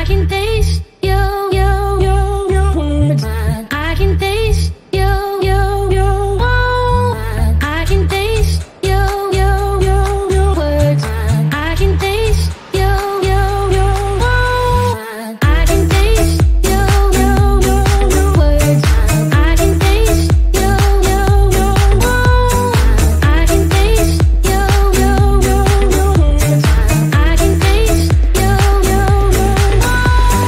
can taste your words. I can taste your I can taste your words. I can taste your I can taste your words. I can taste your I can taste your words. I can taste your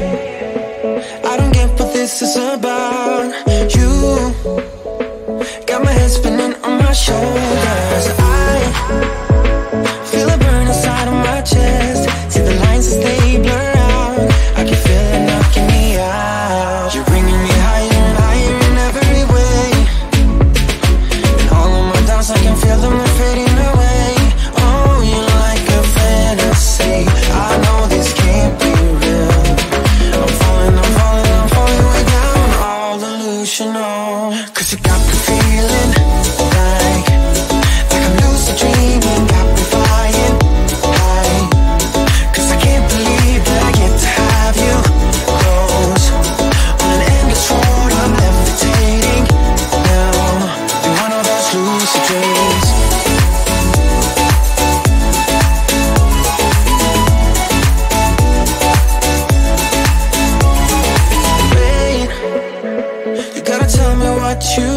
I don't get what this is about. You got my head spinning on my shoulders. I feel a burn inside of my chest. See the lines as they blur out. I can feel it knocking me out. You're bringing me higher and higher in every way, and all of my doubts, I can feel them fading away. Oh, you're like a fantasy. I know this can't be real. I'm falling way down, all delusional. 'Cause you got me feeling like I'm lucid dreaming. Got me flying high, 'cause I can't believe that I get to have you close. On an endless road, I'm levitating now, in one of those lucid dreams. Wait, you gotta tell me what you